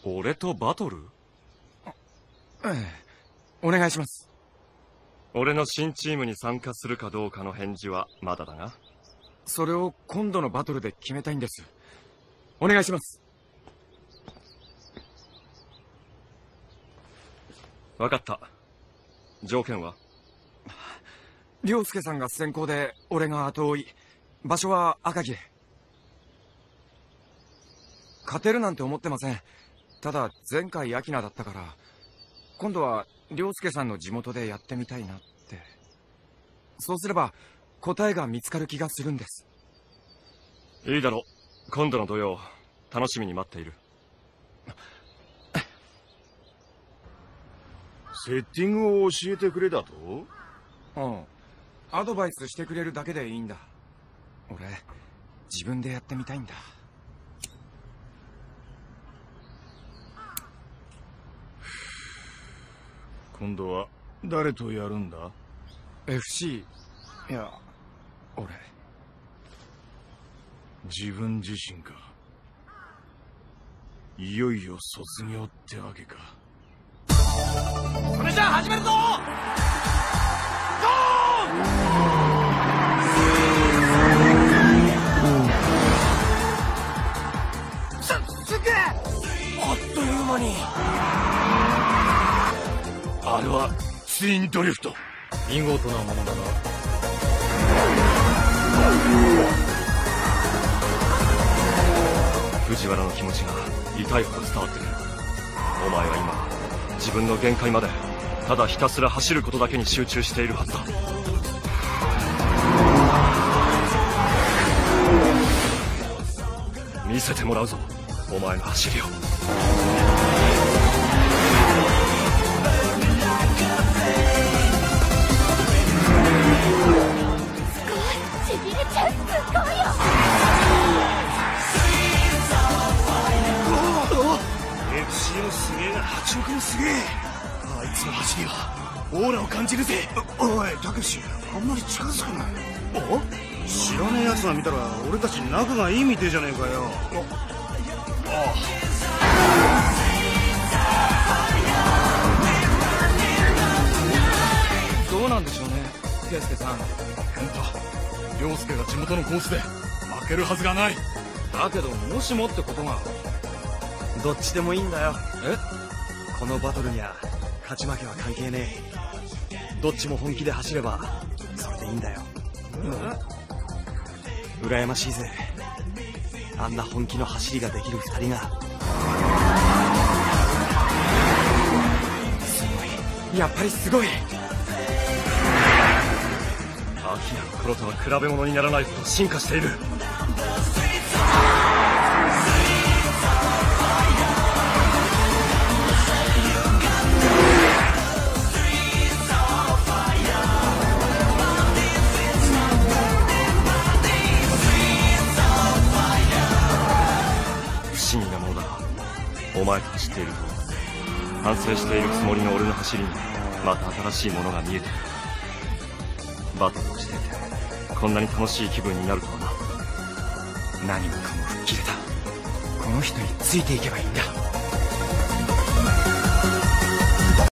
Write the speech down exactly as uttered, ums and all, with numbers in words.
俺とバトル？ ええ、お願いします。 俺の新チームに参加するかどうかの返事はまだだが。 それを今度のバトルで決めたいんです。お願いします。 分かった。条件は？ 凌介さんが先行で俺が後追い。場所は赤城で。勝てるなんて思ってません。ただ前回アキナだったから今度は凌介さんの地元でやってみたいなって。そうすれば答えが見つかる気がするんです。 いいだろう。今度の土曜楽しみに待っている。 セッティングを教えてくれだと？ うん、アドバイスしてくれるだけでいいんだ。俺自分でやってみたいんだ。 今度は誰とやるんだ？ エフシー。 いや俺自分自身か。いよいよ卒業ってわけか。 それじゃあ始めるぞ。ゴー！す、すげえ！あっという間に。 あれはツインドリフト。 見事なものだな。 藤原の気持ちが痛いほど伝わってくる。お前は今自分の限界までただひたすら走ることだけに集中しているはずだ。見せてもらうぞ、お前の走りを。 しびれちゃう。すごいよ。 エフシー もすげえが八億もすげえ。あいつの走りはオーラを感じるぜ。おいたけし、あんまり近づくな。お知らねえやつが見たら俺たち仲がいいみてえじゃねえかよ。あどうなんでしょうね、圭介さん。 健太、凌介が地元のコースで負けるはずがない。 だけどもしもってことが。 どっちでもいいんだよ。 え？ このバトルには勝ち負けは関係ねえ。どっちも本気で走ればそれでいいんだよ。うん、羨ましいぜ、あんな本気の走りができる二人が。 すごい、やっぱりすごい。 アキナの頃とは比べ物にならないほど進化している。不思議なものだが、お前と走っていると反省しているつもりの俺の走りにまた新しいものが見えてくる。バトルをしていてこんなに楽しい気分になるとはな。 何もかも吹っ切れた。この人についていけばいいんだ。